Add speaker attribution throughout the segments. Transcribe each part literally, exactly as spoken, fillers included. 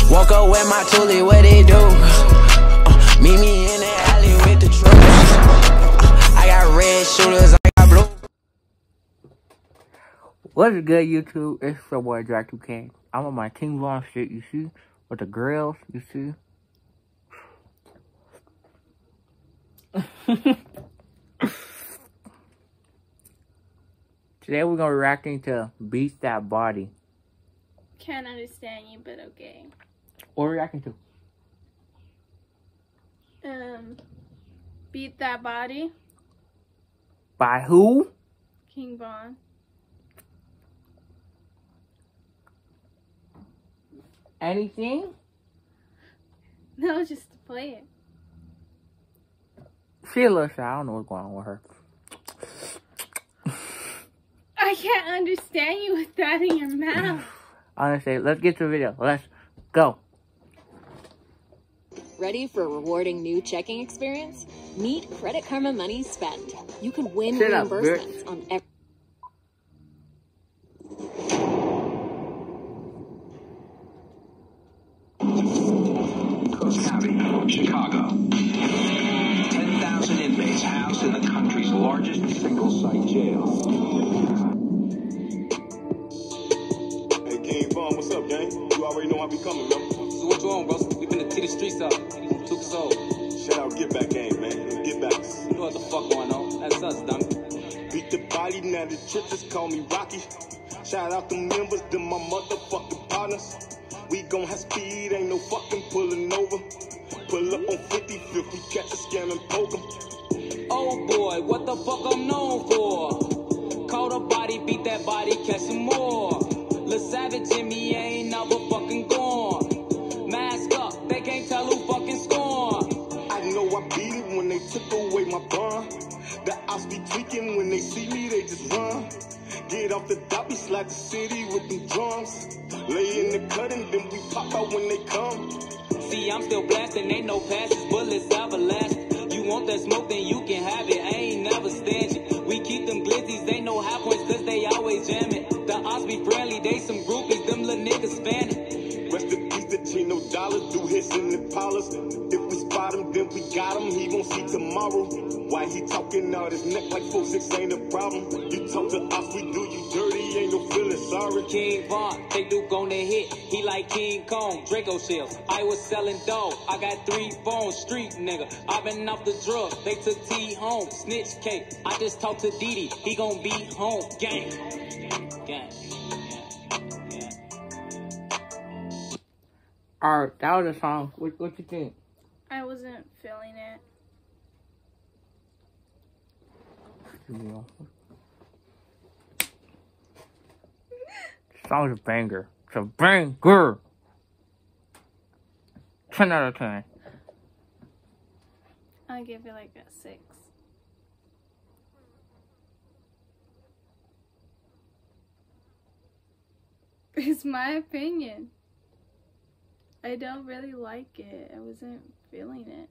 Speaker 1: Woke up with my toolie, what it do? Uh, meet me in the alley with the truth. Uh, I got red shooters, I got blue.
Speaker 2: What's good, YouTube? It's your boy Jack two K. I'm on my King Von shit, you see? With the grills, you see? Today we're gonna be reacting to Beat That Body.
Speaker 3: Can't understand you, but okay.
Speaker 2: What are we reacting to?
Speaker 3: Um, Beat That Body.
Speaker 2: By who?
Speaker 3: King Von.
Speaker 2: Anything?
Speaker 3: No, just to play it.
Speaker 2: She a little shy. I don't know what's going on with her.
Speaker 3: I can't understand you with that in your mouth.
Speaker 2: Honestly, let's get to the video. Let's go.
Speaker 4: Ready for a rewarding new checking experience? Meet Credit Karma Money Spend. You can win
Speaker 2: Shut up,
Speaker 4: reimbursements
Speaker 2: bitch.
Speaker 4: on every...
Speaker 5: Cook County, Chicago. ten thousand inmates housed in the country's largest single-site jail.
Speaker 6: Hey, King Von, what's up, gang? You already know I be coming, man.
Speaker 7: So what you on, bro? We finna tee the streets up. Took soul.
Speaker 6: Shout out Get Back Gang, man. Let's get back.
Speaker 7: You know what the fuck going on? That's us, dumb.
Speaker 6: Beat the body, now the trippers call me Rocky. Shout out the members, them my motherfucking partners. We gon' have speed, ain't no fucking pulling over. Pull up on fifty fifty, catch a scam and poke 'em.
Speaker 7: Oh boy, what the fuck I'm known for? Call the body, beat that body, catch some more. Lil Savage in me ain't never fucking gone. Mask up, they can't tell who fucking scorn.
Speaker 6: I know I beat it when they took away my bond. The ops be tweaking when they see me, they just run. Get off the doppy, slap the city with them drums. Lay in the cut and then we pop out when they come.
Speaker 7: See, I'm still blasting, ain't no passes, bullets everlasting. You want that smoke, then you can have it, I ain't never stingy. We keep them glizzies, ain't no high points, cause they always jamming. The odds be friendly, they some groupies, them little niggas fanning.
Speaker 6: Rest in peace, the Chino dollars, do hits in the Impalas. If we spot him, then we got him, he won't see tomorrow. Why he talking out his neck like four six ain't a problem? You talk to us, we do you dirty, ain't no feeling sorry.
Speaker 7: King Von, they do gonna hit, he like King Kong, Draco shells. I was selling dope, I got three phones, street nigga. I been off the drugs, they took T home, snitch cake. I just talked to Didi, he gon' be home, gang, gang.
Speaker 2: Alright, that was a song. What, what you think?
Speaker 3: I wasn't feeling it.
Speaker 2: Yeah. Song's a banger. It's a banger. ten out of ten.
Speaker 3: I'll give it like a six. It's my opinion. I don't really like it. I wasn't feeling it.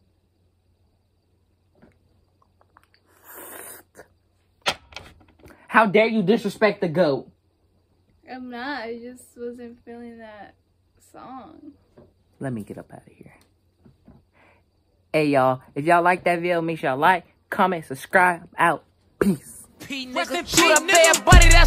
Speaker 2: How dare you disrespect the GOAT?
Speaker 3: I'm not. I just wasn't feeling that song.
Speaker 2: Let me get up out of here. Hey, y'all. If y'all like that video, make sure y'all like, comment, subscribe. Out. Peace.
Speaker 1: P nigga, shoot up there, buddy.